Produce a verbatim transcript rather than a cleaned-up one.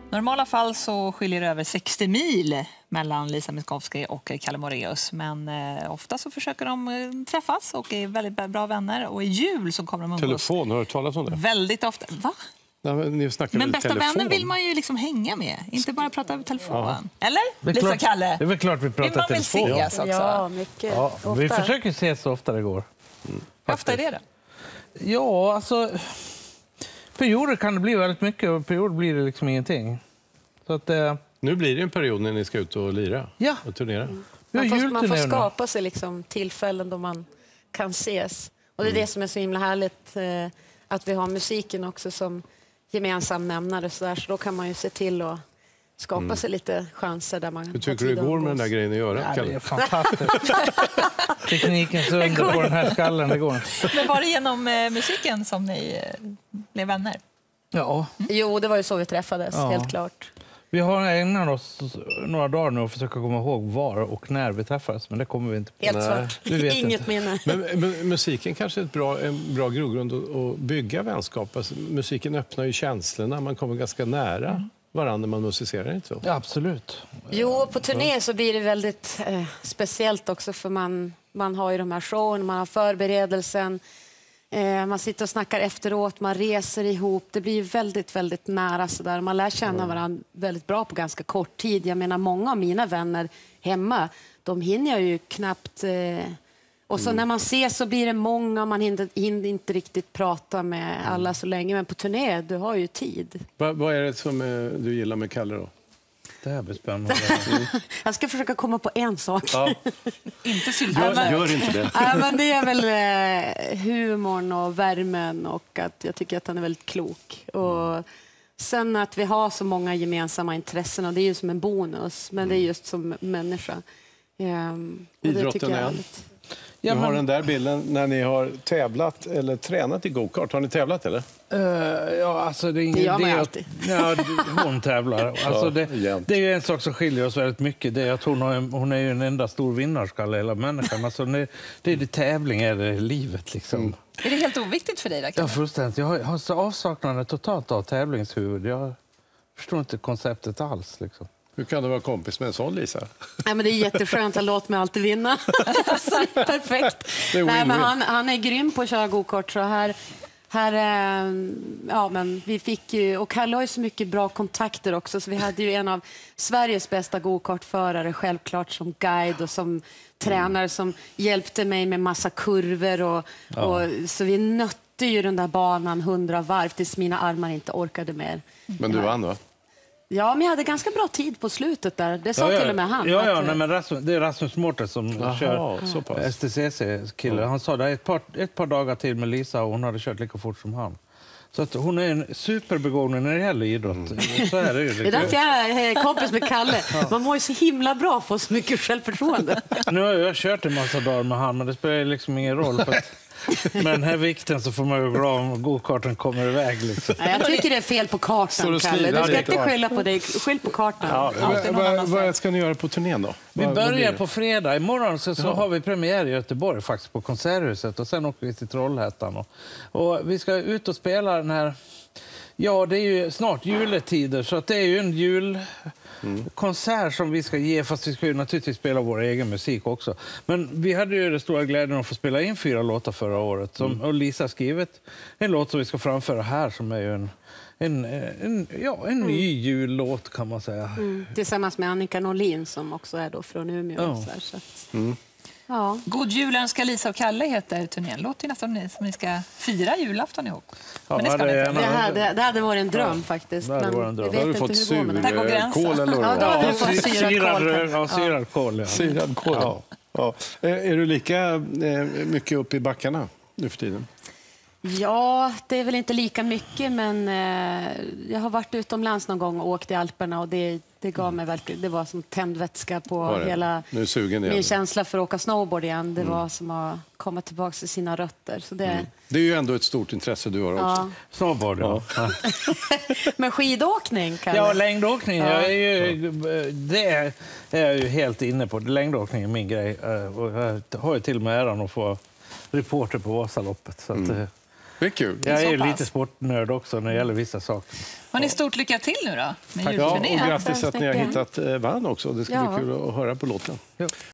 normala fall så skiljer det över sextio mil mellan Lisa Miskovsky och Kalle Moraeus. Men eh, ofta så försöker de eh, träffas och är väldigt bra vänner. Och i jul så kommer de umgås. Telefon, har du talat om det? Väldigt ofta. Va? Nej, men ni snackar men väl bästa telefon? vänner vill man ju liksom hänga med. Inte bara prata över telefon. Ja. Eller? Det är Lisa klart, Kalle? det är väl klart vi pratar man vill telefon. ses också. Ja, mycket. Ja, vi försöker ses så ofta det går. Mm. Hur ofta är det då? Ja, alltså... Perioder kan det bli väldigt mycket och perioder blir det liksom ingenting. Så att, eh... Nu blir det en period när ni ska ut och lira ja. och turnera. Mm. Man, får, man får skapa sig liksom tillfällen då man kan ses. Och det är mm. det som är så himla härligt, eh, att vi har musiken också som gemensam nämnare. Så, där, så då kan man ju se till att skapa mm. sig lite chanser där man... Hur tycker du det går med den där grejen att göra? Ja, det är fantastiskt. Teknikens under på den här skallen, det går inte. Men var det genom eh, musiken som ni eh, blev vänner? Ja. Mm. Jo, det var ju så vi träffades, ja. helt klart. Vi har ägnat oss några dagar nu och försöka komma ihåg var och när vi träffades, men det kommer vi inte på. Helt svart. Inget inte. minne. Men, men musiken kanske är ett bra, en bra grogrund att, att bygga vänskap. Alltså, musiken öppnar ju känslorna, man kommer ganska nära mm. varandra när man musicerar, inte så? Ja, absolut. Jo, på turné så blir det väldigt eh, speciellt också, för man, man har ju de här showen, man har förberedelsen. Eh, man sitter och snackar efteråt, man reser ihop. Det blir väldigt, väldigt nära så där. Man lär känna varandra väldigt bra på ganska kort tid. Jag menar, många av mina vänner hemma, de hinner jag ju knappt... Eh, och så mm. när man ses så blir det många, man hinner, hinner inte riktigt prata med alla så länge. Men på turné, du har ju tid. Va, vad är det som eh, du gillar med Kalle då? Det här blir spännande. Jag ska försöka komma på en sak. Ja. Inte sylta. Gör, gör inte det. Ja, men det är väl eh, humorn och värmen, och att jag tycker att han är väldigt klok. Och sen att vi har så många gemensamma intressen, och det är ju som en bonus, men det är just som människa. Um, Idrotten är en. Ja, men... Du har den där bilden när ni har tävlat eller tränat i go-kart. Har ni tävlat eller? Uh, ja, alltså det är ingen det gör man idé alltid. Att, ja, hon tävlar. Alltså ja, det, jämt. det är ju en sak som skiljer oss väldigt mycket. Det är att hon, har, hon är ju en enda stor vinnarskalle, hela människan. Alltså det, det är det tävling, är det livet liksom. Mm. Är det helt oviktigt för dig där? Ja, fullständigt. Jag har, jag har så avsaknad totalt av tävlingshuvud. Jag förstår inte konceptet alls liksom. Hur kan du vara kompis med en sån, Lisa? Nej, men det är jätteskönt, han låter mig alltid vinna. Alltså, det är perfekt. Det är Nej, men han, han är grym på att köra go-kart, så här, här ja, men vi fick ju, och Kalle har ju så mycket bra kontakter också, så vi hade ju en av Sveriges bästa go-kartförare självklart som guide och som tränare som hjälpte mig med massa kurvor och, ja. och så vi nötte ju den där banan hundra varv tills mina armar inte orkade mer. Men du vann, va? Ja, men jag hade ganska bra tid på slutet där. Det sa ja, ja. till och med han. Ja, ja, att, nej, men Rasmus, det är Rasmus Mårten som Aha, kör S T C C-kille. Han sa det ett par, ett par dagar till med Lisa och hon hade kört lika fort som han. Så att hon är en superbegåvning när det gäller idrott. Mm. Så är det, ju. Det är därför jag är kompis med Kalle. Man mår ju så himla bra, få så mycket självförtroende. Nu har jag kört en massa dagar med han, men det spelar liksom ingen roll. För att med den här vikten så får man ju bra om go-karten kommer iväg. Liksom. Nej, jag tycker det är fel på kartan, Kalle. Du ska inte skylla på dig. Skyll på kartan. Ja, vad, vad, vad ska ni göra på turnén då? Vi vad, börjar vad på fredag. Imorgon så, så har vi premiär i Göteborg faktiskt på Konserthuset. Och sen åker vi till Trollhättan. Och, och vi ska ut och spela den här... Ja, det är ju snart juletider, så att det är ju en julkonsert mm. som vi ska ge, fast vi ska ju naturligtvis spela vår egen musik också. Men vi hade ju det stora glädjen att få spela in fyra låtar förra året. Som, mm. Och Lisa har skrivit en låt som vi ska framföra här som är ju en, en, en, ja, en ny mm. jullåt kan man säga. Mm. Tillsammans med Annika Norlin som också är då från Umeå. Ja. Så här, så att... mm. Ja. God jul önskar Lisa och Kalle heter turnén. Låter nästan ni som ni ska fira julafton ihop. Ja, men det, ska det, det, hade, det hade varit en dröm ja. faktiskt. Det hade varit en dröm. Men har du fått surkål eller ja, då hade du fått syrad kål. Ja, syrad kål. Ja. Syrad kål. Ja. Ja. Är du lika mycket upp i backarna nu för tiden? Ja, det är väl inte lika mycket, men eh, jag har varit utomlands någon gång och åkt i Alperna och det, det gav mig verkligen, det var som tändvätska på hela nu är sugen igen. Min känsla för att åka snowboard igen. Det mm. var som att komma tillbaka till sina rötter. Så det... Mm. det är ju ändå ett stort intresse du har också. Ja. Snowboard, ja. ja. Men skidåkning, Kalle? Ja, längdåkning. Ja. Jag är ju, det är jag ju helt inne på. Längdåkning är min grej. Och jag har ju till och med äran att få reporter på Vasaloppet. Så att, mm. Det är kul. Jag är ju så pass. lite sportnörd också när det gäller vissa saker. Har ni stort lycka till nu då? Med Ja, och julturnén? grattis att ni har hittat eh, Vann också. Det ska Ja. bli kul att höra på låten. Ja.